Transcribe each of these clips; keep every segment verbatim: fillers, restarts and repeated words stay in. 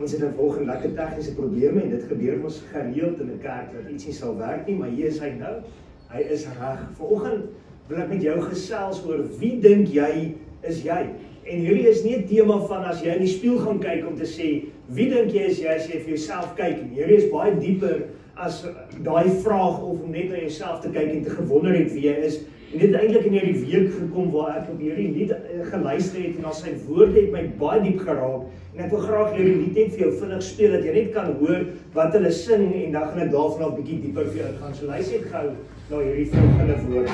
Ons het in volgende lekker tegniese probleme en dit gebeur ons gereeld in 'n kerk dat iets nie sal werk nie, maar hier is hy nou. Hy is reg. Vanoggend wil ek met jou gesels oor wie dink jy is jy? En hierdie is nie 'n tema van as jy in die spieël gaan kyk om te sê wie dink jy is jy as jy vir jouself kyk nie. Hierdie is baie dieper as daai vraag of om net na jouself te kyk en te gewonder het wie jy is. En dit het eintlik in hierdie week gekom waar ek op hierdie lied geluister het en al sy woorde het my baie diep geraak. En ek wil graag hierdie lied net vir jou vinnig speel dat jy net kan hoor wat hulle sing en dan gaan ek daarvan al 'n bietjie dieper vir jou gaan. So luister net gou na hierdie volgende woorde.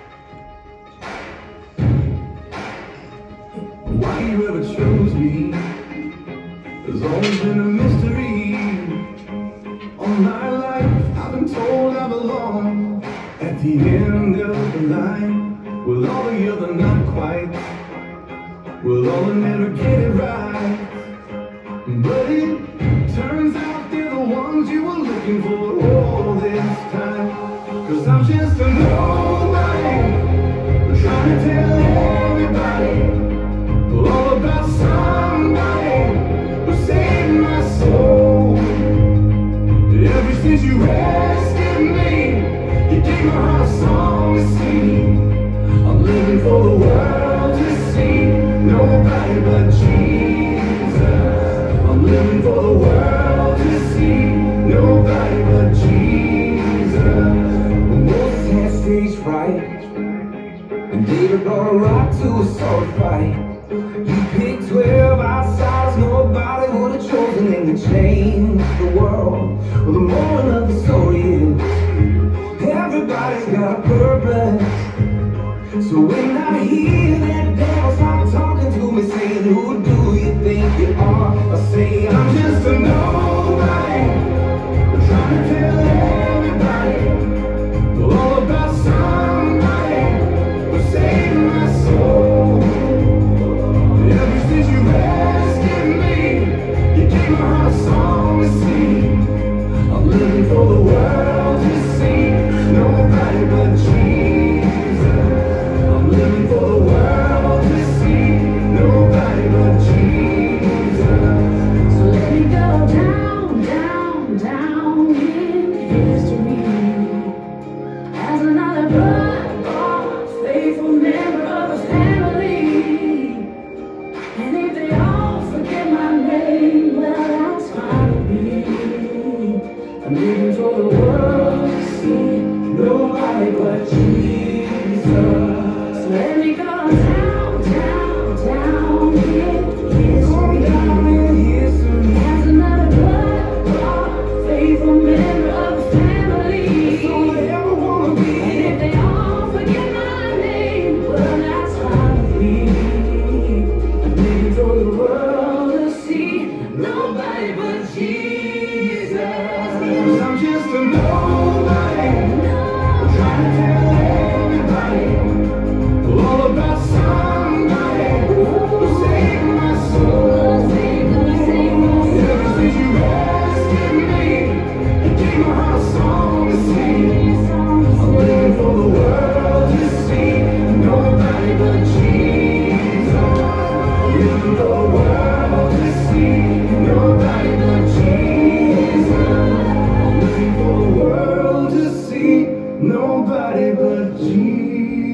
Why you ever chose me has always been a mystery. All my life I've been told I belong at the end of the line. With all the other not quite, with all the never get it right. But it turns out they're the ones you were looking for all this time. Cause I'm just a nobody, trying to tell everybody all about somebody who saved my soul. Ever since you rescued me, you gave my heart a song to sing. I'm living for the world to see, nobody but Jesus. I'm living for the world to see, nobody but Jesus. Moses had stage fright, and David brought a rock to a sword fight. You picked twelve outsiders nobody would have chosen, and to change the world. Well, the moral of the story is everybody's got a purpose. So when I hear that devil start talking to me saying, who do you think you are? I say, I'm just a nobody, trying to tell everybody all about somebody who saved my soul. Ever since you rescued me, you gave my heart a song to sing. I'm living for the world to see, nobody but Jesus. I'm living for the world to see, nobody but Jesus. So let me go down, down, down in history as another blood-bought, faithful member of a family. And if they all forget my name, well, that's fine with me. I'm living for the world to see, nobody but Jesus. So let me go down, down, down in history as another blood-bought, faithful member of a family. That's all I ever wanna be. And if they all forget my name, well, that's fine with me. I'm living for the world to see, nobody but Jesus. Cause I'm just a nobody, trying to tell everybody all about somebody who saved my soul. Ever since you rescued me, you gave my heart a song to sing. I'm living for the world to see, nobody but Jesus. Living for the world to see, nobody but Jesus. Living for the world to see, nobody but Jesus.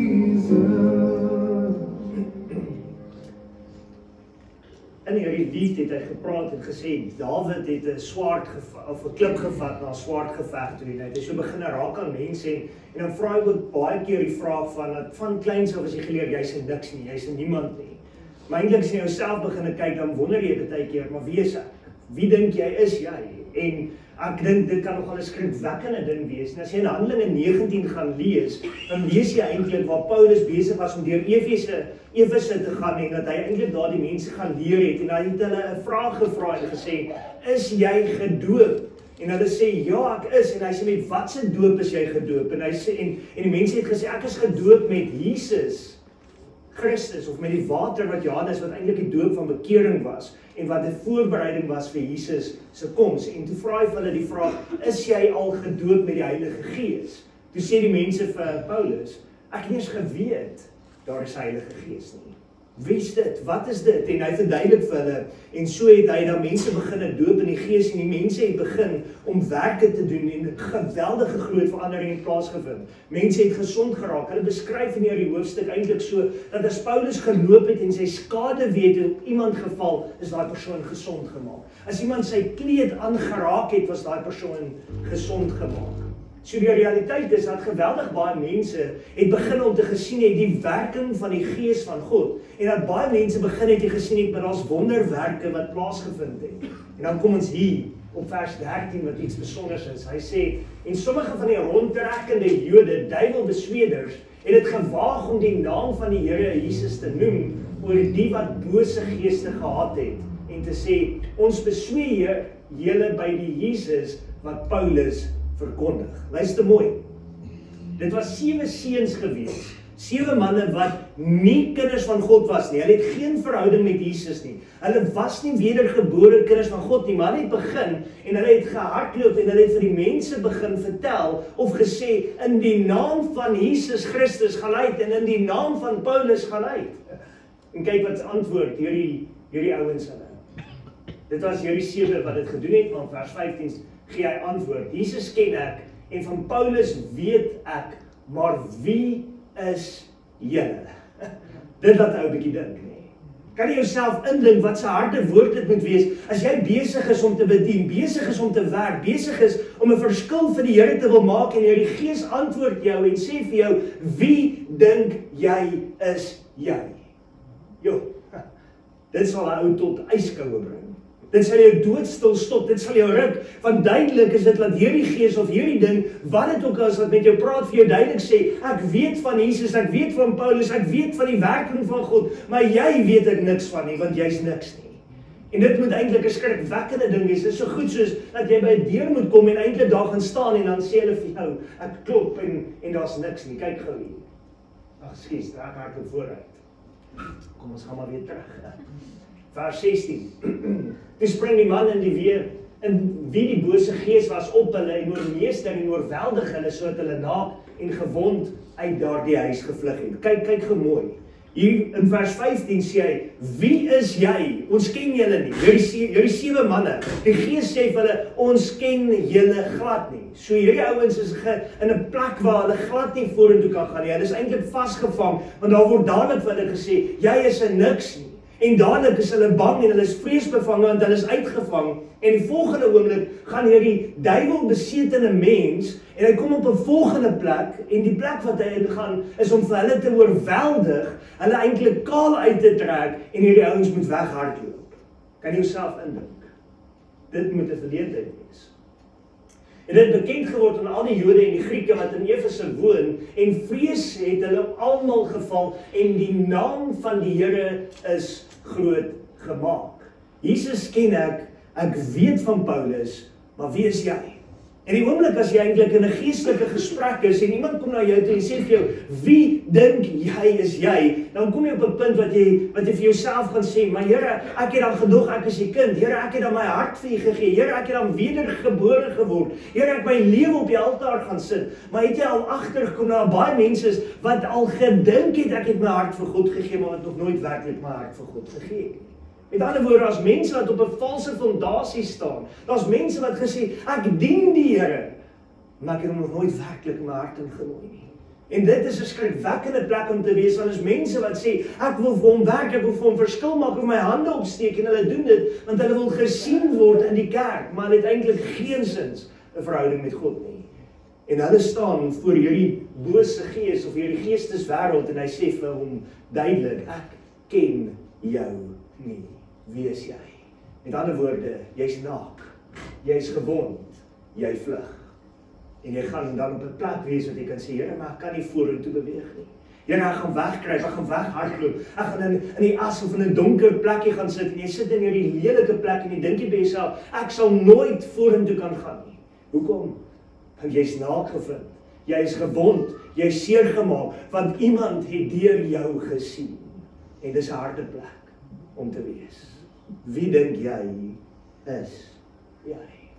In hierdie lied het hy gepraat en gesê, Dawid het 'n swaard gevat, of 'n klip gevat na 'n swaard geveg toe en hy het so begin raak aan mense en, en dan vra hy ook baie keer die vraag van, dat van kleins af as jy geleer, jy's 'n niks nie, jy's 'n niemand nie. Maar eintlik as jy jouself begin kyk, dan wonder jy baie keer, maar wie is ek? Wie dink jy is jy? En ek dink dit kan nogal 'n skrikwekkende ding wees. En as jy in Handelinge negentien gaan lees, dan lees jy eintlik waar Paulus besig was om deur Efese Efese te gaan en dat hy eintlik daar die mense gaan leer het en hy het hulle 'n vraag gevra en gesê, is jy gedoop? En hulle sê, ja, ek is. En hy sê, met wat se doop is jy gedoop? En hy sê, en, en die mense het gesê, ek is gedoop met Jesus Christus, of met die water wat Johannes, wat eintlik die doop van bekering was, en wat 'n voorbereiding was vir Jesus se koms. En toe vra hy vir hulle die vraag, is jy al gedoop met die Heilige Gees? Toe sê die mense vir Paulus, ek het nie eens geweet, daar is Heilige Gees nie. Wie is dit? Wat is dit? En hy verduidelik vir hulle, en so het hy dan mense begin doop in die gees, en die mense het begin om werke te doen, en geweldige groot verandering het plaasgevind. Mense het gesond geraak. Hulle beskryf in hierdie hoofstuk eintlik so, dat as Paulus geloop het en sy skade weet het op iemand geval, is daai persoon gesond gemaak. As iemand sy kleed aangeraak het, was daai persoon gesond gemaak. So die realiteit is dat geweldig baie mense het begin om te gesien het die werking van die gees van God, en dat baie mense begin het die gesien het, maar daar's wonderwerke wat plaasgevind het. En dan kom ons hier op vers dertien wat iets besonders is. Hy sê, en sommige van die rondtrekkende Jode, duiwelbesweerders, het dit gewaag om die naam van die Here Jesus te noem oor die wat bose geeste gehad het, en te sê, ons besweer julle by die Jesus wat Paulus verkondig. Luister mooi. Dit was sewe seuns gewees. Sewe manne wat nie kinders van God was nie. Hulle het geen verhouding met Jesus nie. Hulle was nie wedergebore kinders van God nie, maar hulle het begin en hulle het gehardloop en hulle het vir die mense begin vertel of gesê in die naam van Jesus Christus gaan uit en in die naam van Paulus gaan uit. En kyk wat se antwoord hierdie hierdie ouens hulle. Dit was hierdie sewe wat dit gedoen het, want vers vyftien gee hy antwoord. Jesus ken ek en van Paulus weet ek, maar wie is julle? Dit laat ou 'n bietjie dink, nee. Kan jy jouself indink wat se harde woord dit moet wees as jy besig is om te bedien, besig is om te werk, besig is om 'n verskil vir die Here te wil maak en die Gees antwoord jou en sê vir jou, wie dink jy is jy? Jo, dit sal 'n ou tot yskoue bring. Dit sal jou doodstil stop, dit sal jou ruk, want duidelik is dit dat hierdie gees of hierdie ding, wat dit ook as wat met jou praat, vir jou duidelik sê, ek weet van Jesus, ek weet van Paulus, ek weet van die werking van God, maar jy weet ek niks van nie, want jy's niks nie. En dit moet eintlik 'n skrikwekkende ding wees, dit is so goed soos, dat jy by 'n deur moet kom en eintlik daar gaan staan, en dan sê hulle vir jou, ek klop, en, en daar's niks nie, kyk gou hier. Ag, skies, daar maak ek vooruit. Kom ons gaan maar weer terug. Vers sestien. Toe spring die man in die weer, in wie die bose gees was op hulle en oormeester en oorweldig hulle, sodat hulle naak en gewond uit daardie huis gevlug het. Kyk, kyk gemooi. Hier in vers vyftien sê hy, wie is jy? Ons ken julle nie. Hierdie sewe manne. Die gees sê vir hulle, ons ken julle glad nie. So hierdie ouens is ge, in 'n plek waar hulle glad nie vorentoe kan gaan nie. Hulle is eintlik vasgevang, want daar word dadelik vir hulle gesê, jy is 'n niks nie. En dadelik is hulle bang en hulle is vreesbevange want hulle is uitgevang. En die volgende oomblik gaan hierdie duiwelbesetene mens en hy kom op 'n volgende plek en die plek wat hy ingaan is om vir hulle te oorweldig, hulle eintlik kaal uit te trek en hierdie ouens moet weghardloop. Kan jy jouself indink? Dit moet 'n verleentheid wees. En dit bekend geword aan al die Jode en die Grieke wat in Efese woon, en vrees het hulle almal geval, en die naam van die Here is groot gemaak. Jesus ken ek, ek weet van Paulus, maar wie is jy? En die oomblik as jy eintlik in 'n geestelike gesprek is, en iemand kom na jou toe en sê vir jou, wie dink jy is jy? Dan kom jy op 'n punt wat jy, wat jy vir jouself gaan sê, maar Here, ek het dan gedog ek is die kind, Here, ek het dan my hart vir U gegee, Here, ek het dan wedergebore geword, Here, ek het my lewe op die altaar gaan sit, maar het jy al agtergekom na baie mense is, wat al gedink het, ek het my hart vir God gegee, maar wat nog nooit werklik my hart vir God gegee het. Met ander woorde, as mense wat op 'n valse fondasie staan, daar's mense wat gesê, ek dien die Here, maar ek het hom nog nooit werklik in my hart ingegooi nie. En dit is 'n skrikwekkende plek om te wees, want is mense wat sê, ek wil vir hom werk, ek wil vir hom verskil maak, of my hande opsteek, en hulle doen dit, want hulle wil gesien word in die kerk, maar hulle het eintlik geensins 'n verhouding met God nie. En hulle staan voor hierdie bose gees, of hierdie geesteswêreld, en hy sê vir hom duidelik, ek ken jou nie. Wie is jy? Met ander woorde, jy's naak, jy's gewond, jy vlug. En jy gaan dan op 'n plek wees wat jy kan sê, Here, maar ek kan nie vorentoe beweeg nie. Here, ek gaan wegkruip, ek gaan weghardloop, ek gaan in, in die as of in 'n donker plekkie gaan sit, en jy sit in hierdie lelike plek, en jy dink jy by jouself, ek sal nooit vorentoe kan gaan nie. Hoekom? Want jy's naak gevind, jy's gewond, jy's seer gemaak, want iemand het deur jou gesien. En dis 'n harde plek om te wees. Wie dink jy is jy?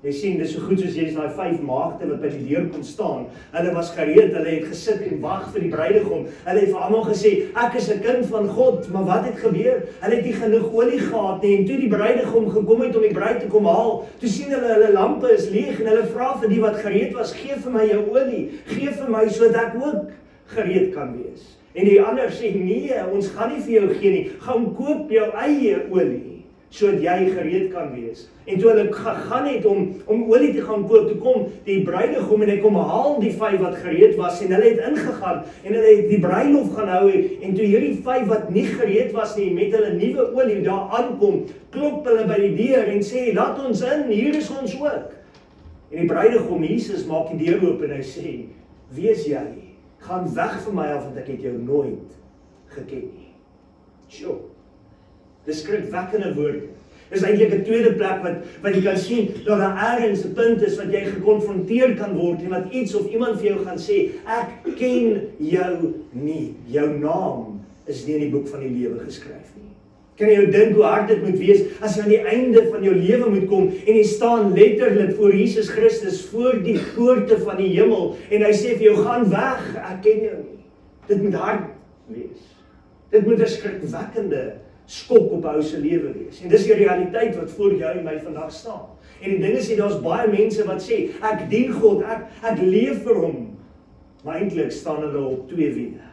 Jy sien, dis so goed soos jy is daai vyf maagde wat by die deur kon staan. Hulle was gereed, hulle het gesit en wag vir die bruidegom. Hulle het vir almal gesê, ek is 'n kind van God, maar wat het gebeur? Hulle het nie genoeg olie gehad nie, en toe die bruidegom gekom het om die bruid te kom haal, toe sien hulle, hulle lampe is leeg, en hulle vra vir die wat gereed was, gee vir my jou olie, gee vir my, sodat ek ook gereed kan wees. En die ander sê, nee, ons gaan nie vir jou gee nie, gaan koop jou eie olie, sodat jy gereed kan wees. En toe hulle gegaan het om, om olie te gaan koop, toe kom die bruidegom en hy kom haal die vyf wat gereed was, en hulle het ingegaan, en hulle het die bruilof gaan hou, en toe hierdie vyf wat nie gereed was nie, met hulle nuwe olie daar aankom, klop hulle by die deur en sê, laat ons in, hier is ons ook. En die bruidegom, Jesus, maak die deur oop en hy sê, wie is jy? Gaan weg van my af, want ek het jou nooit geken nie. Sjoe. Dis skrikwekkende woorde. Dis eintlik 'n tweede plek wat wat jy kan sien dat daar ergens 'n punt is wat jy gekonfronteer kan word en wat iets of iemand vir jou gaan sê, ek ken jou nie. Jou naam is nie in die boek van die lewe geskryf nie. Kan jy jou dink hoe hard dit moet wees as jy aan die einde van jou lewe moet kom en jy staan letterlik voor Jesus Christus voor die poorte van die hemel en hy sê vir jou, gaan weg, ek ken jou nie. Dit moet hard wees. Dit moet 'n skrikwekkende skok op ou se lewe wees. En dis die realiteit wat voor jou en my vandag staan. En die ding is, daar's baie mense wat sê, ek dien God, ek, ek leef vir hom. Maar eintlik staan hulle op twee wiele.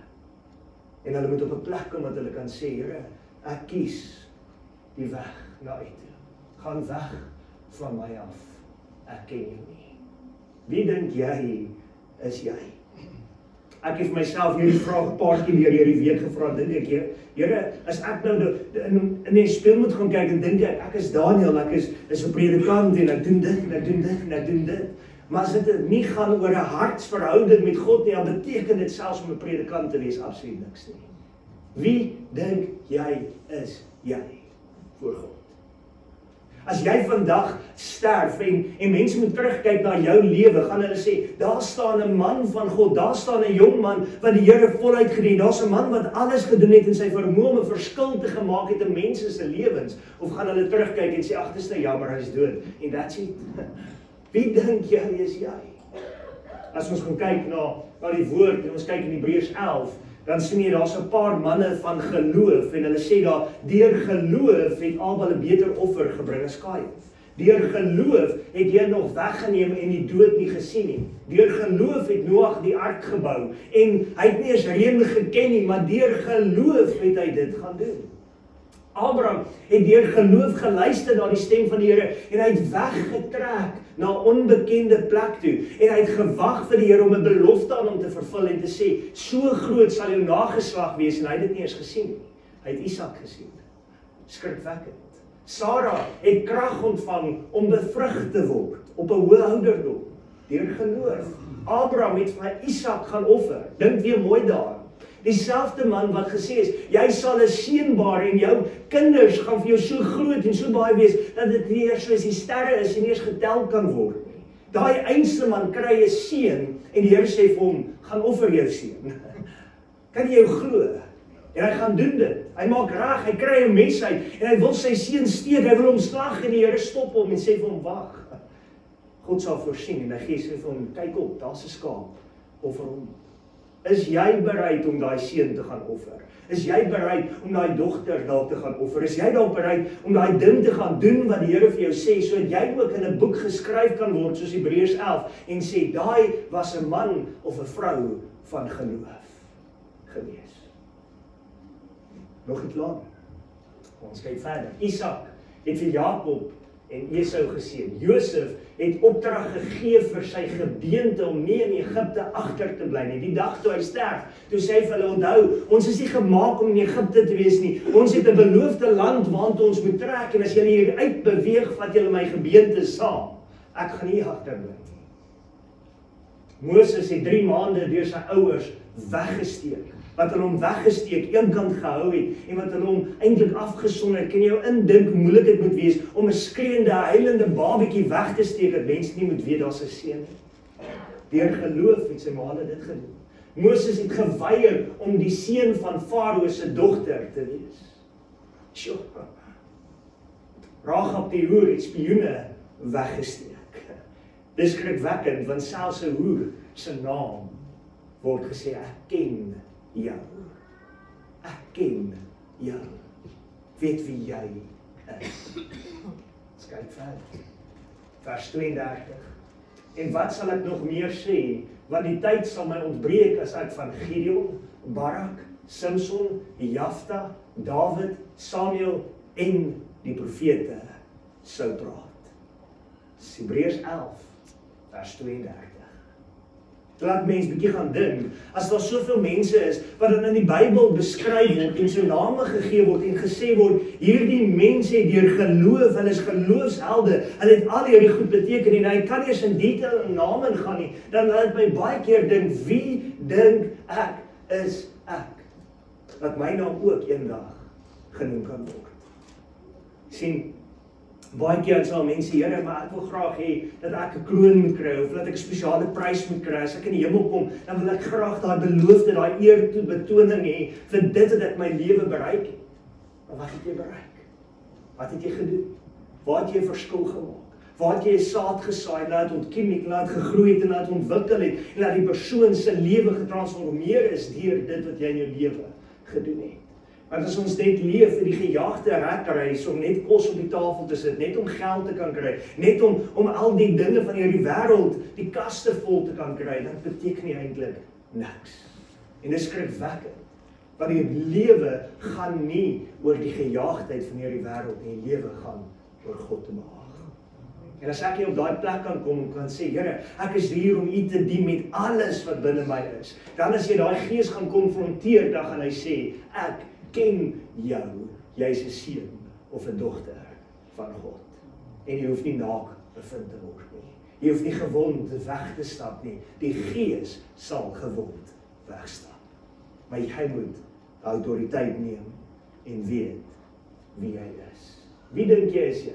En hulle moet op 'n plek kom wat hulle kan sê, Here, ek kies die weg na U toe. Gaan weg van my af. Ek ken jou nie. Wie dink jy is jy? Ek het myself hierdie vraag 'n paar keer deur hierdie week gevra, dink ek, Here, as ek nou in, in die spieël moet gaan kyk en dink ek, ek is Daniel, ek is, is 'n predikant en ek doen dit en ek doen dit en ek doen dit. Maar as dit nie gaan oor 'n hartsverhouding met God nie, dan beteken dit selfs om 'n predikant te wees absoluut niks nie. Wie dink jy is jy voor God? As jy vandag sterf en, en mense moet terugkyk na jou lewe, gaan hulle sê, daar staan 'n man van God, daar staan 'n jong man wat die Here voluit gedien, daar's 'n man wat alles gedoen het in sy vermoë om 'n verskil te gemaak het in mense se lewens, of gaan hulle terugkyk en sê, ag, dis nou jammer, hy's dood, en that's it. Wie dink jy is jy? As ons gaan kyk na, na die woord, en ons kyk in Hebreërs elf, dan sien jy daar's 'n paar manne van geloof en hulle sê daar, deur geloof het Abel 'n beter offer gebring as Kain. Deur geloof het hy nog weggeneem en die dood nie gesien nie. Deur geloof het Noag die ark gebou en hy het nie eens reën geken nie, maar deur geloof het hy dit gaan doen. Abraham het deur geloof geluister na die stem van die Here en hy het weggetrek na 'n onbekende plek toe en hy het gewag vir die Here om 'n belofte aan hom te vervul en te sê, so groot sal jou nageslag wees, en hy het dit nie eens gesien nie. Hy het Isak gesien. Skrikwekkend. Sara het krag ontvang om bevrug te word op 'n hoë ouderdom deur geloof. Abraham het vir Isak gaan offer. Dink weer mooi daar. Dieselfde man wat gesê is, jy sal 'n seun baar en jou kinders gaan vir jou so groot en so baie wees, dat dit nie eers soos die sterre is en nie eens getel kan word nie. Daai einste man kry 'n seun en die Here sê vir hom, gaan offer jou seun. Kan jy jou glo? En hy gaan doen dit. Hy maak reg, hy kry 'n mes uit en hy wil sy seun steek, hy wil hom slag en die Here stop hom en sê vir hom, wag. God sal voorsien en hy gee sê vir hom, kyk op, daar's 'n skaap, offer hom. Is jy bereid om daai seun te gaan offer? Is jy bereid om daai dogter dalk te gaan offer? Is jy dalk bereid om daai ding te gaan doen wat die Here vir jou sê, sodat jy ook in 'n boek geskryf kan word soos Hebreërs elf en sê, daai was 'n man of 'n vrou van geloof gewees. Nog nie klaar. Ons kyk verder. Isak het vir Jakob en Esau geseën. Josef het opdrag gegee vir sy gebeente om nie in Egipte agter te bly nie. Die dag toe hy sterf, toe sê hy vir hulle, onthou, ons is nie gemaak om in Egipte te wees nie. Ons het 'n beloofde land waartoe ons moet trek en as julle hier uit beweeg, vat julle my gebeente saam. Ek gaan nie agter bly nie. Moses het drie maande deur sy ouers weggesteek. Wat hulle hom weggesteek, eenkant gehou het en wat hulle hom eintlik afgesonder. Kan jy jou indink hoe moeilik dit moet wees om 'n skreeuende, huilende babatjie weg te steek dat mense nie moet weet daar's 'n seun nie. Deur geloof het sy ma dit gedoen. Moses het geweier om die seun van Farao se dogter te wees. Sjoe. Rahab die hoer het spioene weggesteek. Dis skrikwekkend, want selfs 'n hoer se naam word gesê, ek ken jou. Ek ken jou. Weet wie jy is. Kyk verder. Vers tweeëndertig. En wat sal ek nog meer sê? Want die tyd sal my ontbreek as ek van Gideon, Barak, Simson, Jafta, Dawid, Samuel en die profete sou praat. Hebreërs elf, vers tweeëndertig. Laat mens bietjie gaan dink, as daar soveel mense is, wat dan in die Bybel beskryf word, en so name gegee word, en gesê word, hierdie mense het deur geloof, hulle is geloofshelde, hulle het al hierdie goed beteken, en hy kan eers in detail in name gaan nie, dan laat my baie keer dink, wie dink ek is ek? Dat my naam ook eendag genoem kan word. Sien, baie keer sal mense, Here, maar ek wil graag hê dat ek 'n kroon moet kry, of dat ek 'n spesiale prys moet kry. As ek in die hemel kom, dan wil ek graag daai beloofde, daai eer toe betoning hê vir dit wat ek my lewe bereik het. Maar wat het jy bereik? Wat het jy gedoen? Waar het jy 'n verskil gemaak? Waar het jy 'n saad gesaai, laat ontkiem het, laat gegroei het en laat ontwikkel het, en laat die persoon se lewe getransformeer is deur dit wat jy in jou lewe gedoen het. Want as ons net leef vir die gejaagde ratreis om net kos op die tafel te sit, net om geld te kan kry, net om, om al die dinge van hierdie wêreld, die kaste vol te kan kry, dan beteken nie eintlik niks. En dit is skrikwekkend, want die lewe gaan nie oor die gejaagdheid van hierdie wêreld nie, die lewe gaan oor God te behaag. En as ek hier op daai plek kan kom en kan sê, Here, ek is hier om U te dien met alles wat binne my is, dan as jy daai gees gaan konfronteer, dan gaan hy sê, ek ken jou, jy's 'n seun of 'n dogter van God. En jy hoef nie naak bevind te word nie. Jy hoef nie gewond weg te stap nie. Die Gees sal gewond wegstap. Maar jy moet autoriteit neem en weet wie jy is. Wie dink jy is jy?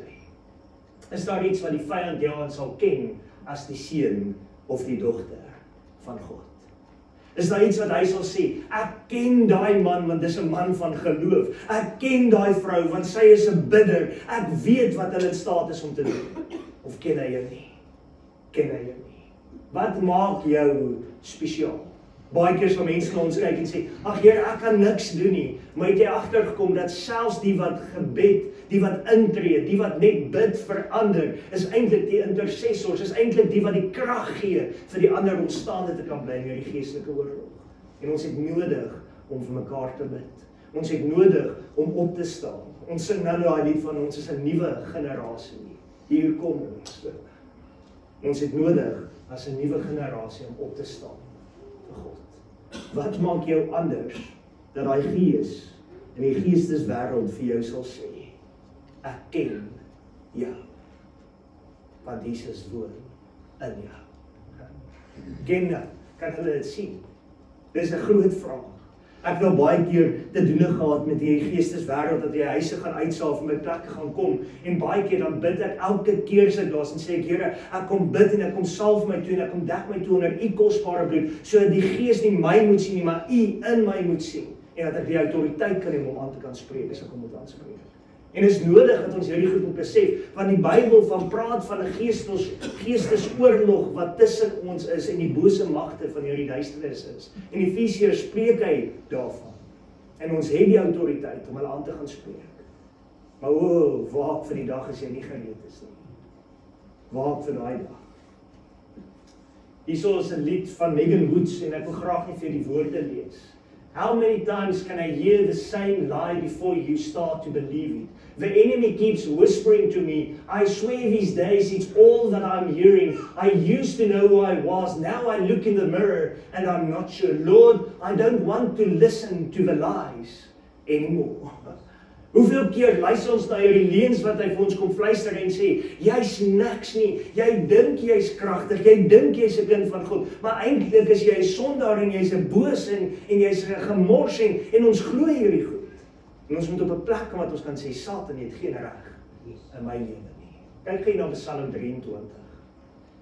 Is daar iets wat die vyand jou aan sal ken as die seun of die dogter van God? Is daar iets wat hy sal sê, ek ken daai man, want dis 'n man van geloof. Ek ken daai vrou, want sy is 'n bidder. Ek weet wat hulle in staat is om te doen. Of ken hy jou nie? Ken hy jou nie? Wat maak jou spesiaal? Baie keer sal mense na ons kyk en sê, ag Here, ek kan niks doen nie. Maar het jy agtergekom dat selfs die wat gebed, die wat intree, die wat net bid verander, is eintlik die intercessors, is eintlik die wat die krag gee vir die ander om staande te kan bly in hierdie geestelike oorlog. En ons het nodig om vir mekaar te bid. Ons het nodig om op te staan. Ons sing nou daai lied van ons is 'n nuwe generasie. Hier kom ons. Ons het nodig as 'n nuwe generasie om op te staan vir God. Wat maak jou anders dat daai gees in die geesteswêreld vir jou sal sê, ek ken jou, want Jesus woon in jou. Ken jou, kan hulle dit sien? Dis 'n groot vraag. Ek het nou baie keer te doen gehad met hierdie geesteswêreld, dat jy huise gaan uitsaal vir my plekke gaan kom, en baie keer dan bid ek elke keer as ek daar is en sê ek, Here, ek kom bid en ek kom salf my toe en ek kom dek my toe onder U kosbare bloed, sodat die Gees nie my moet sien nie, maar U in my moet sien, en dat ek die autoriteit kan hê om aan te kan spreek, as ek hom moet aanspreek. En dit is nodig dat ons hierdie goed moet besef, want die Bybel van praat van 'n geestes, geestesoorlog wat tussen ons is en die bose magte van hierdie duisternis is. En Efesiërs spreek hy daarvan. En ons het die autoriteit om hulle aan te gaan spreek. Maar o, waak vir die dag as jy nie gereed is nie. Waak vir daai dag. Hierso is 'n lied van Megan Woods en ek wil graag net vir die woorde lees. How many times can I hear the same lie before you start to believe it? The enemy keeps whispering to me, I swear these days it's all that I'm hearing. I used to know who I was, now I look in the mirror and I'm not sure. Lord, I don't want to listen to the lies anymore. Hoeveel keer luister ons na hierdie leuns wat hy vir ons kom fluister en sê, jy's niks nie, jy dink jy's kragtig, jy dink jy's 'n kind van God, maar eintlik is jy 'n sondaar en jy's 'n boos en, en jy's 'n gemors en, en ons glo hierdie goed. En ons moet op 'n plek kom wat ons kan sê, Satan, jy het geen reg in my lewe nie. Kyk gou na Psalm drieëntwintig.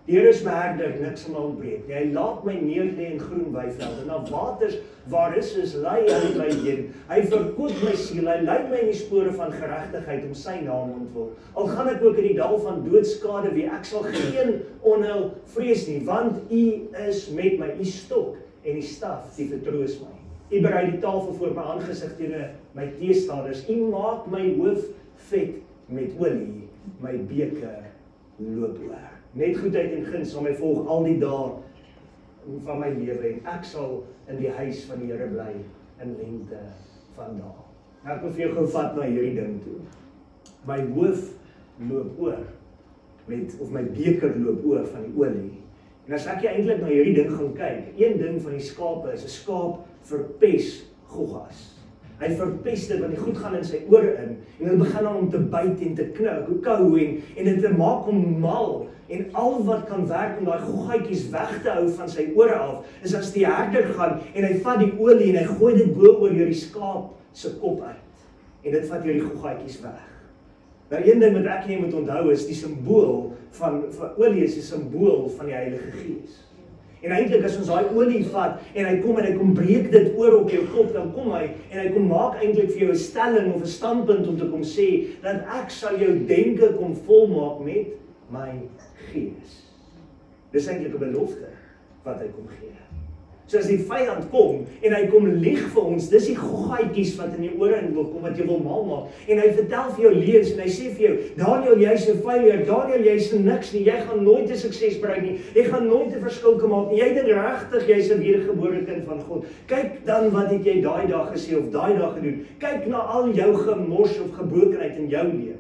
Die Here is my herder, niks sal my ontbreek nie. Hy laat my neerlê in groen weivelde, en na waters waar is is lei hy my heen. Hy verkoop my siel, hy lei my in die spore van geregtigheid om sy naam ontwil. Al gaan ek ook in die dal van doodskade wie, ek sal geen onheil vrees nie, want U is met my, U stok en die staf, die vertroos my. U berei die tafel voor my aangesig teenoor my teestanders. U maak my hoof vet met olie, my beker loop oor. Net goedheid en guns sal my volg al die dae van my lewe en ek sal in die huis van die Here bly in lengte van dae. Nou ek wil vir jou gou vat na hierdie ding toe. My hoof loop oor met of my beker loop oor van die olie. En as ek eintlik na hierdie ding gaan kyk, een ding van die skape is 'n skaap verpes goggas. Hy verpest dit, want die goed gaan in sy ore in, en hy begin dan om te byt en te knou, kou en, en dit te maak hom mal, en al wat kan werk om daai goggaatjies weg te hou van sy ore af, is as die herder gaan, en hy vat die olie, en hy gooi dit bo oor hierdie skaap se kop uit, en dit vat hierdie goggaatjies weg. Nou een ding wat ek en jy moet onthou is, die simbool van, van olie is die simbool van die Heilige Gees. En eintlik as ons daai olie vat en hy kom en hy kom breek dit oor op jou kop, dan kom hy en hy kom maak eintlik vir jou 'n stelling of 'n standpunt om te kom sê dat ek sal jou denke kom volmaak met my gees. Dis eintlik 'n belofte wat hy kom gee. So as die vyand kom en hy kom lieg vir ons, dis die goggaatjies wat in jou ore in wil kom wat jy wil mal maak. En hy vertel vir jou leuns en hy sê vir jou, Daniel, jy's 'n failure, Daniel, jy's niks nie, jy gaan nooit 'n sukses bereik nie, jy gaan nooit 'n verskil kan maak nie, jy dink regtig jy's 'n wedergebore kind van God. Kyk dan wat het jy daai dag gesê of daai dag gedoen. Kyk na al jou gemors of gebrokenheid in jou lewe.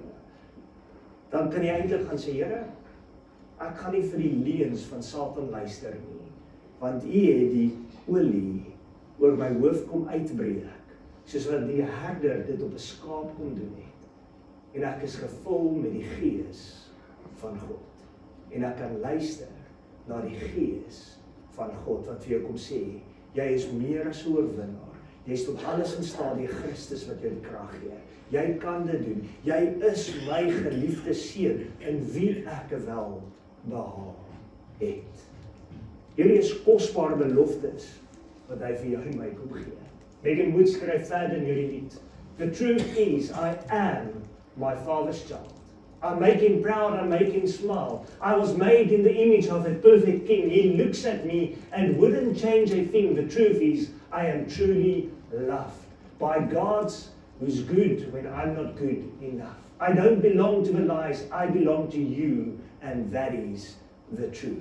Dan kan jy eintlik gaan sê, Here, ek gaan nie vir die leuns van Satan luister nie. Want U het die olie oor my hoof kom uitbreek, soos wat die herder dit op 'n skaap kom doen het. En ek is gevul met die Gees van God. En ek kan luister na die Gees van God, wat vir jou kom sê, jy is meer as 'n oorwinnaar. Jy is tot alles in staat deur Christus wat jou die krag gee. Jy kan dit doen. Jy is my geliefde seun, in wie ek wel behaag het. Hierdie is kosbare beloftes wat hy vir jou en my kom gee. Megan Wood skryf verder in hierdie lied. The truth is, I am my father's child. I make him proud, I make him smile. I was made in the image of a perfect king. He looks at me and wouldn't change a thing. The truth is, I am truly loved by God's who's good when I'm not good enough. I don't belong to the lies, I belong to you, and that is the truth.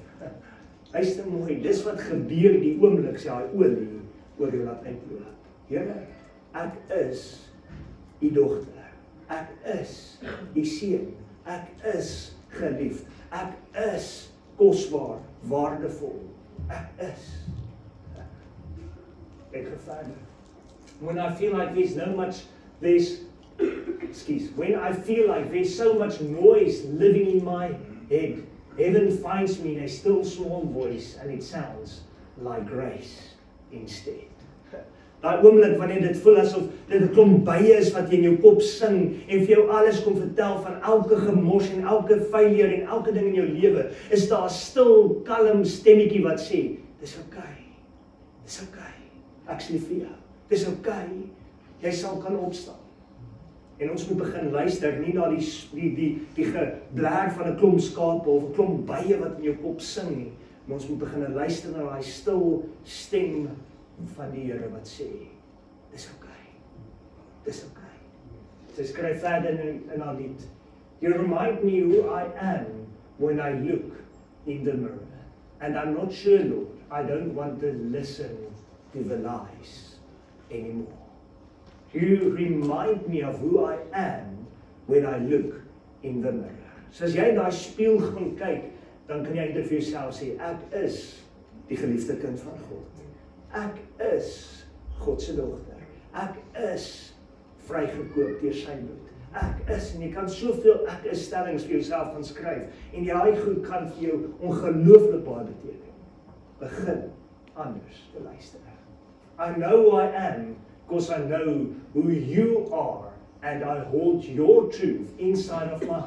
Luister mooi, dis wat gebeur die oomblik sê hy olie oor jou laat uitloop. Here, ek is U dogter. Ek is U seun. Ek is geliefd. Ek is kosbaar, waardevol. Ek is. Ek gaan verder. When I feel like there's no much, there's, excuse, when I feel like there's so much noise living in my head, heaven finds me in a still small voice and it sounds like grace instead. Daai oomblik wanneer dit voel asof dit 'n klomp bye is wat jy in jou kop sing en vir jou alles kom vertel van elke gemors en elke failure en elke ding in jou lewe, is daar 'n stil, kalm stemmetjie wat sê, dis oukei. Dis oukei. Ek is lief vir jou. Dis oukei. Jy sal kan opstaan. En ons moet begin luister, nie na die die die die geblaar van 'n klomp skape of 'n klomp bye wat in jou kop sing nie, maar ons moet begin luister na daai stil stem van die Here wat sê, dis oukei. Dis oukei. Sy skryf verder in in haar lied. You remind me who I am when I look in the mirror. And I'm not sure, Lord, I don't want to listen to the lies anymore. You remind me of who I am when I look in the mirror. So as jy in daai spieël gaan kyk, dan kan jy eintlik vir jouself sê, ek is die geliefde kind van God. Ek is God se dogter. Ek is vrygekoop deur sy bloed. Ek is, en jy kan soveel ek is stellings vir jouself gaan skryf, en daai goed kan vir jou ongelooflik baie beteken. Begin anders te luister. I know who I am, because I know who you are, and I hold your truth inside of my heart.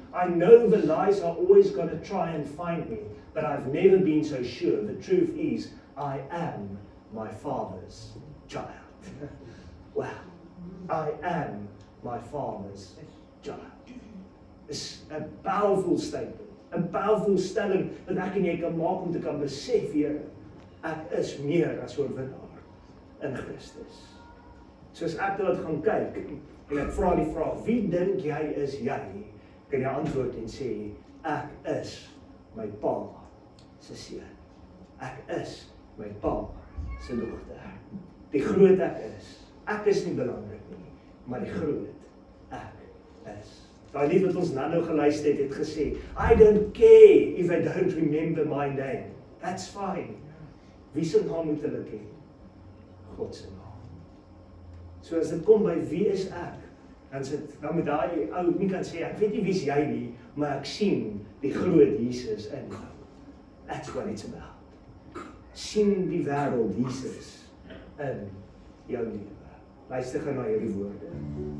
I know the lies are always going to try and find me, but I've never been so sure. The truth is, I am my Father's child. Wow. I am my Father's child. It's a powerful statement. 'n Powerful stelling wat ek en jy kan maak om te kan besef, Here, ek is meer as oorwinnaar in Christus. Soos ek dit gaan kyk en ek vra die vraag, wie dink jy is jy? Kan jy antwoord en sê, ek is my pa se seun. Ek is my pa se dogter. Die groot ek is. Ek is nie belangrik nie, maar die groot ek is. Daai lied wat ons nou geluister het, het gesê, I don't care if I don't remember my name. That's fine. Wie se naam moet hulle ken? God se naam. So as dit kom by wie is ek, dan sit dan moet daai ou nie kan sê ek weet nie wie's jy nie, maar ek sien die groot Jesus in jou. That's what it's about. Sien die wêreld Jesus in jou lewe. Luister gou na hierdie woorde.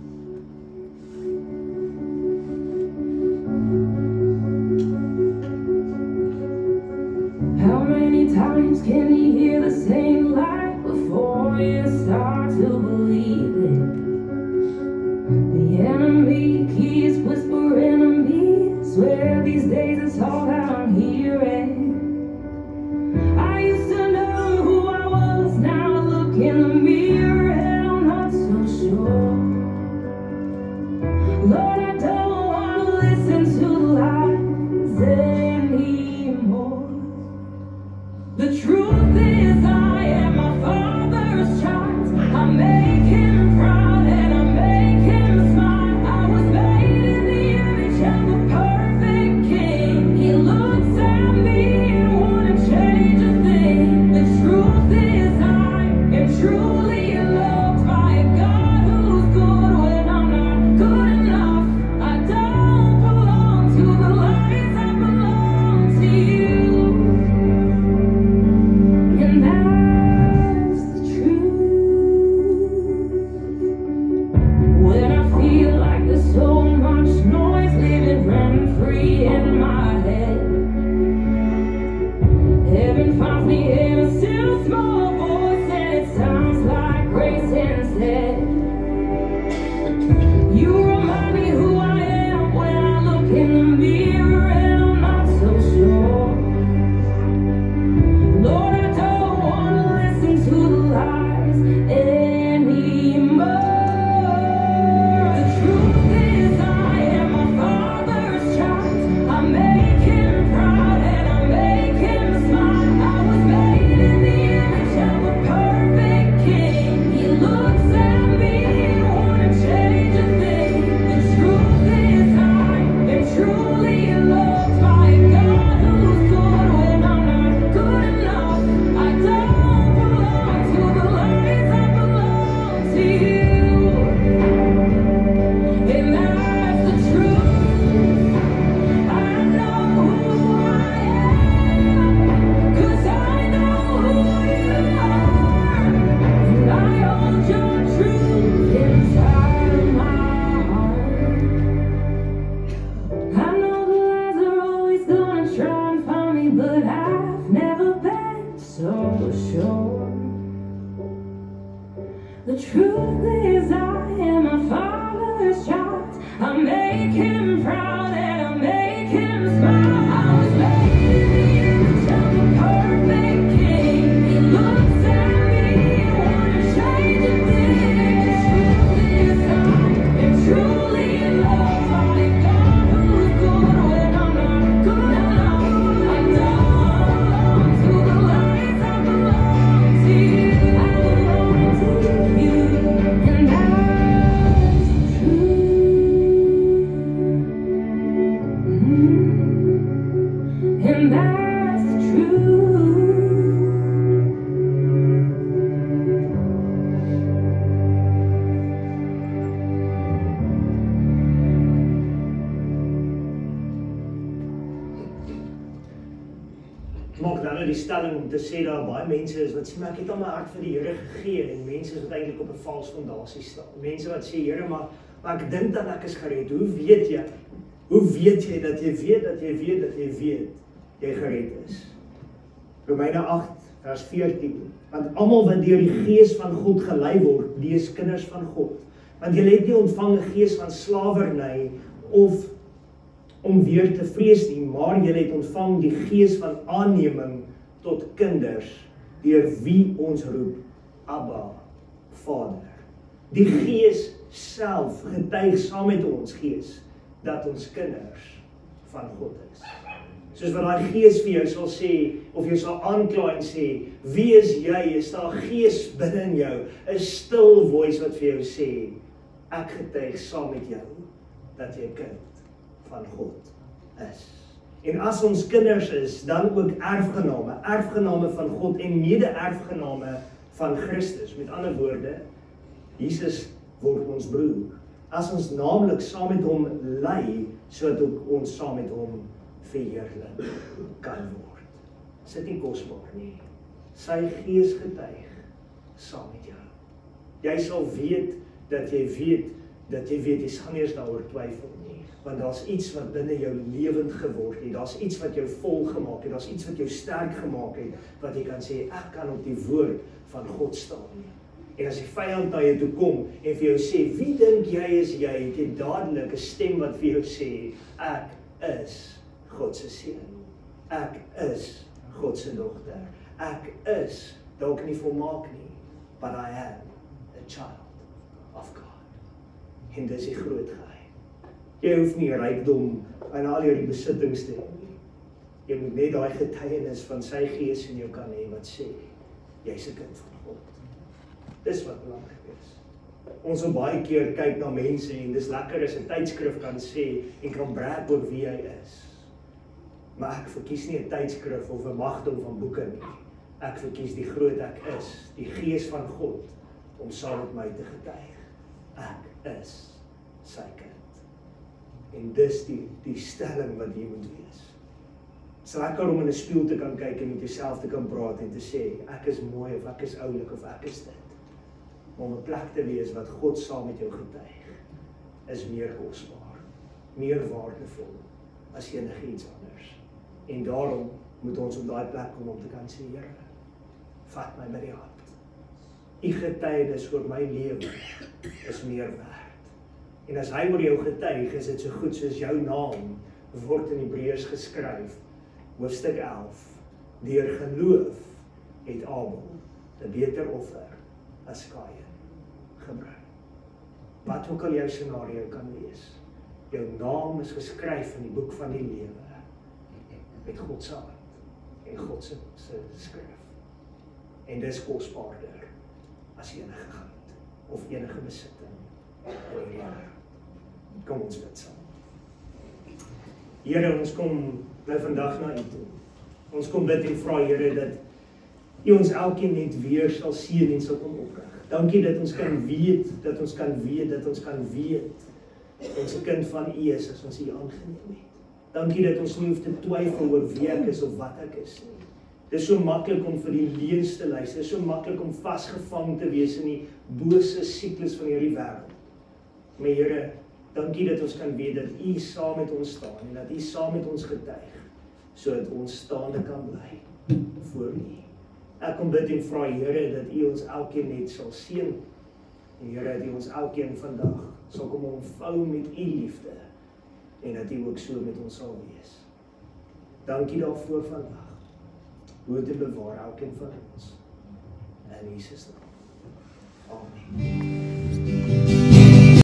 How many times can you hear the same lie before you start to believe it? The enemy keeps whispering to me, swear these days it's all that I'm hearing. I used to know who I was, now I look in the mirror and I'm not so sure. Lord, I don't want to listen to the lies anymore. The truth is I am my Father's child. I make him proud and I make him smile. I was made in the image of a perfect King. He looks at me and wouldn't change a thing. The truth is I am truly loved by a God who's good when I'm not good enough. I don't belong to the lies, I belong to you. And that's the truth. When I feel like there's so much noise living rent-free in my head, heaven finds me in a still small voice and it sounds like grace instead. You remind me who I am when I look in the mirror and I'm not so sure. Lord, I don't want to listen to the lies anymore. The truth is I am my Father's child. I make him proud and I make him smile. I was made in the image of a perfect King. He looks at me and wouldn't change a thing. The truth is I am truly loved by a God who's good when I'm not good enough. I don't belong to the lies, I belong to you. And that's the truth. I know who I am, 'cause I know who you are. And I hold your truth inside of my heart. I know the lies are always gonna try and find me, but I've never been so sure. The truth is I am my Father's child. I make him proud and I make him smile. I was made in the image of a perfect King. He looks at me and wouldn't change a thing. The truth is I am truly loved by a God who's good when I'm not good enough. I don't belong to the lies, I belong to you. I belong to you, and that's the truth. Mm. And that's the truth. Ek maak dan nou die stelling om te sê daar baie mense is wat sê maar ek het al my hart vir die Here gegee en mense is wat eintlik op 'n vals fondasie staan. Mense wat sê Here maar maar ek dink dan ek is gered. Hoe weet jy? Hoe weet jy dat jy weet dat jy weet dat jy weet jy gered is? Romeine agt vers veertien. Want almal wat deur die Gees van God gelei word, die is kinders van God. Want jy het nie ontvang 'n gees van slawerny of om weer te vrees nie, maar jy het ontvang die gees van aanneming tot kinders, deur wie ons roep, Abba, Vader. Die Gees self getuig saam met ons gees dat ons kinders van God is. Soos wat daai Gees vir jou sal sê, of jy sal aankla en sê, wie is jy? Is daar Gees binne in jou, 'n stil voice wat vir jou sê, ek getuig saam met jou dat jy 'n kind van God is. En as ons kinders is, dan ook erfgename, erfgename van God en mede-erfgename van Christus. Met ander woorde, Jesus word ons broer. As ons naamlik saam met hom ly, sodat ook ons saam met hom verheerlik kan word. Is dit nie kosbaar nie? Sy Gees getuig saam met jou. Jy sal weet dat jy weet dat jy weet, jy sal nie eens daaroor twyfel nie, want daar's iets wat binne jou lewend geword het, daar's iets wat jou vol gemaak het, daar's iets wat jou sterk gemaak het, wat jy kan sê, ek kan op die woord van God staan. En as die vyand na jou toe kom en vir jou sê, wie dink jy is jy, het jy dadelik 'n stem wat vir jou sê, ek is God se seun, ek is God se dogter, ek is dalk nie volmaak nie, but I am a child of God. En dis die groot geheim. Jy hoef nie rykdom en al hierdie besittings te hê nie. Jy moet net daai getuienis van sy Gees in jou kan hê wat sê, jy's 'n kind van God. Dis wat belangrik is. Ons wil baie keer kyk na mense en dis lekker as 'n tydskrif kan sê en kan brag oor wie hy is. Maar ek verkies nie 'n tydskrif of 'n magdom van boeke nie. Ek verkies die groot ek is, die Gees van God, om saam met my te getuig. Ek is sy kind. En dis die, die stelling wat jy moet wees. Dit is lekker om in 'n spieël te kan kyk en met jouself te kan praat en te sê, ek is mooi of ek is oulik of ek is dit. Maar om 'n plek te wees wat God saam met jou getuig, is meer kosbaar, meer waardevol as enigiets anders. En daarom moet ons op daai plek kom om te kan sê, Here, vat my by die hand. U getuienis oor my lewe is meer werd. En as hy oor jou getuig, is dit so goed soos jou naam word in Hebreërs geskryf, hoofstuk elf, deur geloof het Abel 'n beter offer as Kain gebring. Wat ook al jou scenario kan wees, jou naam is geskryf in die boek van die lewe, met God se hand en God se skrif. En dis kosbaarder as enige goud of enige besitting in die lewe. Kom ons bid saam. Here, ons kom nou vandag na U toe. Ons kom bid en vra, Here, dat U ons elkeen net weer sal seën en sal kom oprig. Dankie dat ons kan weet, dat ons kan weet, dat ons kan weet, ons 'n kind van U is as ons U aangeneem het. Dankie dat ons nie hoef te twyfel oor wie ek is of wat ek is nie. Dit is so maklik om vir die leuns te luister, dit is so maklik om vasgevang te wees in die bose siklus van hierdie wêreld. Maar Here, dankie dat ons kan weet dat U saam met ons staan en dat U saam met ons getuig, sodat ons staande kan bly voor U. Ek kom bid en vra, Here, dat U ons elkeen net sal seën. En Here, dat U ons elkeen vandag sal kom omvou met U liefde en dat U ook so met ons sal wees. Dankie daarvoor vandag. Hoed en bewaar elkeen van ons. In Jesus naam. Amen.